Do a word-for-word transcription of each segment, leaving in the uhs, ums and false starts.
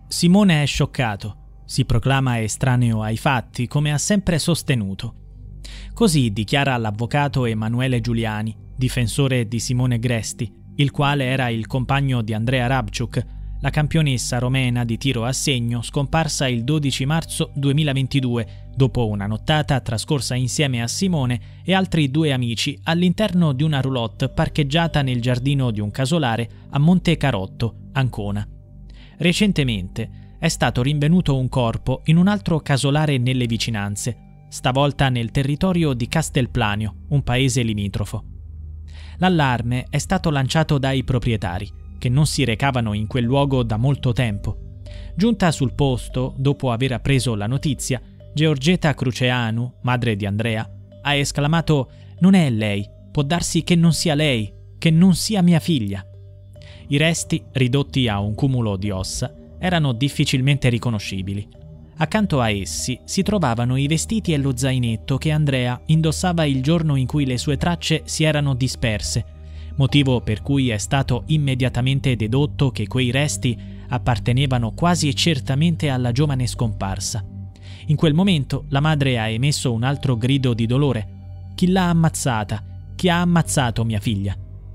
Simone è scioccato, si proclama estraneo ai fatti come ha sempre sostenuto. Così dichiara l'avvocato Emanuele Giuliani, difensore di Simone Gresti, il quale era il compagno di Andrea Rabciuk, la campionessa romena di tiro a segno scomparsa il dodici marzo duemilaventidue dopo una nottata trascorsa insieme a Simone e altri due amici all'interno di una roulotte parcheggiata nel giardino di un casolare a Monte Carotto, Ancona. Recentemente è stato rinvenuto un corpo in un altro casolare nelle vicinanze, stavolta nel territorio di Castelplanio, un paese limitrofo. L'allarme è stato lanciato dai proprietari, che non si recavano in quel luogo da molto tempo. Giunta sul posto, dopo aver appreso la notizia, Georgetta Cruceanu, madre di Andrea, ha esclamato: «Non è lei, può darsi che non sia lei, che non sia mia figlia». I resti, ridotti a un cumulo di ossa, erano difficilmente riconoscibili. Accanto a essi si trovavano i vestiti e lo zainetto che Andrea indossava il giorno in cui le sue tracce si erano disperse, motivo per cui è stato immediatamente dedotto che quei resti appartenevano quasi certamente alla giovane scomparsa. In quel momento la madre ha emesso un altro grido di dolore. «Chi l'ha ammazzata? Chi ha ammazzato mia figlia?»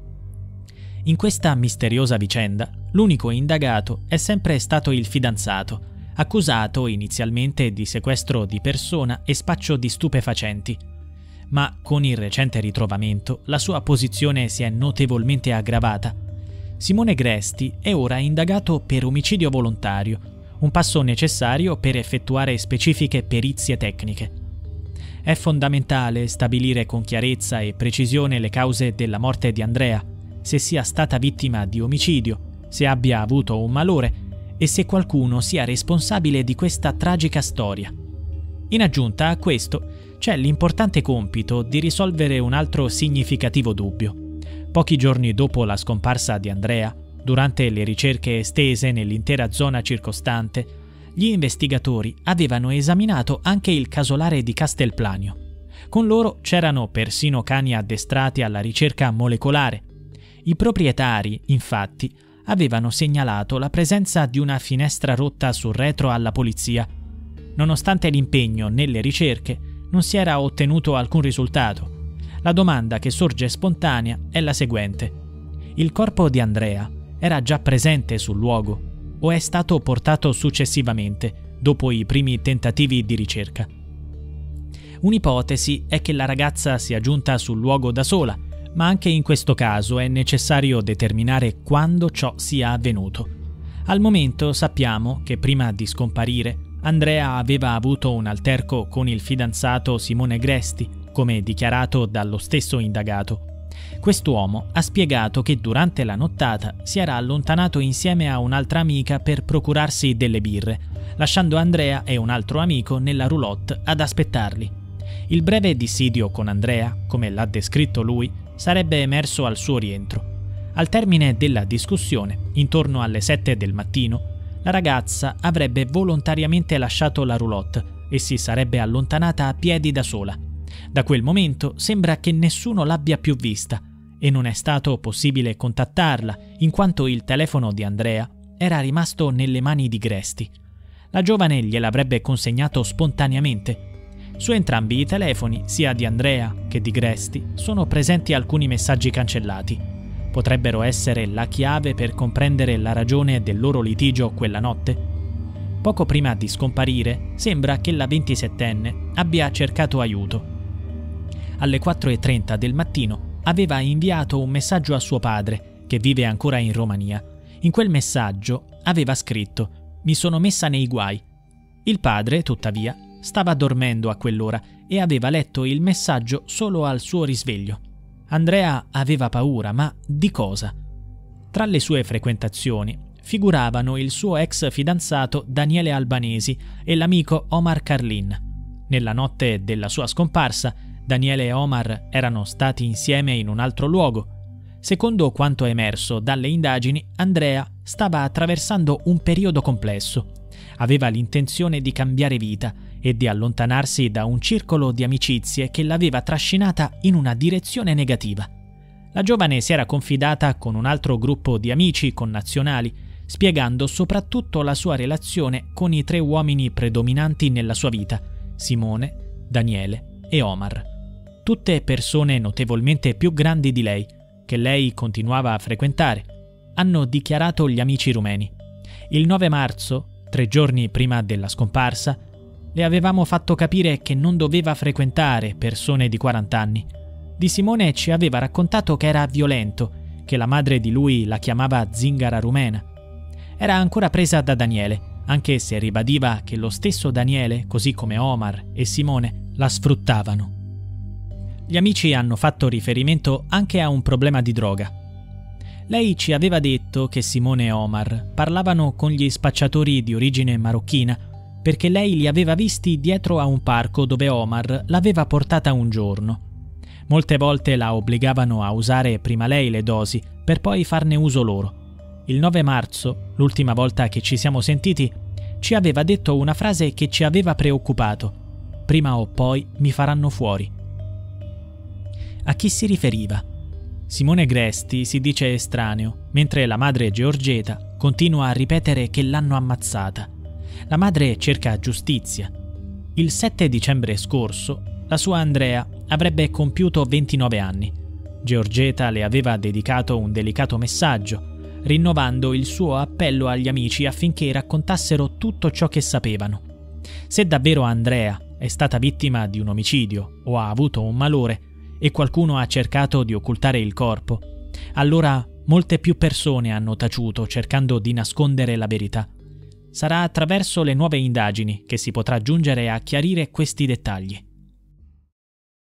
In questa misteriosa vicenda, l'unico indagato è sempre stato il fidanzato, accusato inizialmente di sequestro di persona e spaccio di stupefacenti. Ma con il recente ritrovamento la sua posizione si è notevolmente aggravata. Simone Gresti è ora indagato per omicidio volontario, un passo necessario per effettuare specifiche perizie tecniche. È fondamentale stabilire con chiarezza e precisione le cause della morte di Andrea, se sia stata vittima di omicidio, se abbia avuto un malore e se qualcuno sia responsabile di questa tragica storia. In aggiunta a questo, c'è l'importante compito di risolvere un altro significativo dubbio. Pochi giorni dopo la scomparsa di Andrea, durante le ricerche estese nell'intera zona circostante, gli investigatori avevano esaminato anche il casolare di Castelplanio. Con loro c'erano persino cani addestrati alla ricerca molecolare. I proprietari, infatti, avevano segnalato la presenza di una finestra rotta sul retro alla polizia. Nonostante l'impegno nelle ricerche, non si era ottenuto alcun risultato. La domanda che sorge spontanea è la seguente: il corpo di Andrea era già presente sul luogo o è stato portato successivamente, dopo i primi tentativi di ricerca? Un'ipotesi è che la ragazza sia giunta sul luogo da sola, ma anche in questo caso è necessario determinare quando ciò sia avvenuto. Al momento sappiamo che prima di scomparire Andrea aveva avuto un alterco con il fidanzato Simone Gresti, come dichiarato dallo stesso indagato. Quest'uomo ha spiegato che durante la nottata si era allontanato insieme a un'altra amica per procurarsi delle birre, lasciando Andrea e un altro amico nella roulotte ad aspettarli. Il breve dissidio con Andrea, come l'ha descritto lui, sarebbe emerso al suo rientro. Al termine della discussione, intorno alle sette del mattino, la ragazza avrebbe volontariamente lasciato la roulotte e si sarebbe allontanata a piedi da sola. Da quel momento sembra che nessuno l'abbia più vista e non è stato possibile contattarla in quanto il telefono di Andrea era rimasto nelle mani di Gresti. La giovane gliel'avrebbe consegnato spontaneamente. Su entrambi i telefoni, sia di Andrea che di Gresti, sono presenti alcuni messaggi cancellati. Potrebbero essere la chiave per comprendere la ragione del loro litigio quella notte? Poco prima di scomparire, sembra che la ventisettenne abbia cercato aiuto. Alle quattro e trenta del mattino aveva inviato un messaggio a suo padre, che vive ancora in Romania. In quel messaggio aveva scritto: «Mi sono messa nei guai». Il padre, tuttavia, stava dormendo a quell'ora e aveva letto il messaggio solo al suo risveglio. Andrea aveva paura, ma di cosa? Tra le sue frequentazioni figuravano il suo ex fidanzato Daniele Albanesi e l'amico Omar Carlin. Nella notte della sua scomparsa, Daniele e Omar erano stati insieme in un altro luogo. Secondo quanto emerso dalle indagini, Andrea stava attraversando un periodo complesso. Aveva l'intenzione di cambiare vita e di allontanarsi da un circolo di amicizie che l'aveva trascinata in una direzione negativa. La giovane si era confidata con un altro gruppo di amici connazionali, spiegando soprattutto la sua relazione con i tre uomini predominanti nella sua vita, Simone, Daniele e Omar. Tutte persone notevolmente più grandi di lei, che lei continuava a frequentare, hanno dichiarato gli amici rumeni. Il nove marzo, tre giorni prima della scomparsa, le avevamo fatto capire che non doveva frequentare persone di quaranta anni. Di Simone ci aveva raccontato che era violento, che la madre di lui la chiamava zingara rumena. Era ancora presa da Daniele, anche se ribadiva che lo stesso Daniele, così come Omar e Simone, la sfruttavano. Gli amici hanno fatto riferimento anche a un problema di droga. Lei ci aveva detto che Simone e Omar parlavano con gli spacciatori di origine marocchina perché lei li aveva visti dietro a un parco dove Omar l'aveva portata un giorno. Molte volte la obbligavano a usare prima lei le dosi per poi farne uso loro. Il nove marzo, l'ultima volta che ci siamo sentiti, ci aveva detto una frase che ci aveva preoccupato: prima o poi mi faranno fuori. A chi si riferiva? Simone Gresti si dice estraneo, mentre la madre Georgeta continua a ripetere che l'hanno ammazzata. La madre cerca giustizia. Il sette dicembre scorso, la sua Andrea avrebbe compiuto ventinove anni. Georgeta le aveva dedicato un delicato messaggio, rinnovando il suo appello agli amici affinché raccontassero tutto ciò che sapevano. Se davvero Andrea è stata vittima di un omicidio o ha avuto un malore e qualcuno ha cercato di occultare il corpo, allora molte più persone hanno taciuto cercando di nascondere la verità. Sarà attraverso le nuove indagini che si potrà giungere a chiarire questi dettagli.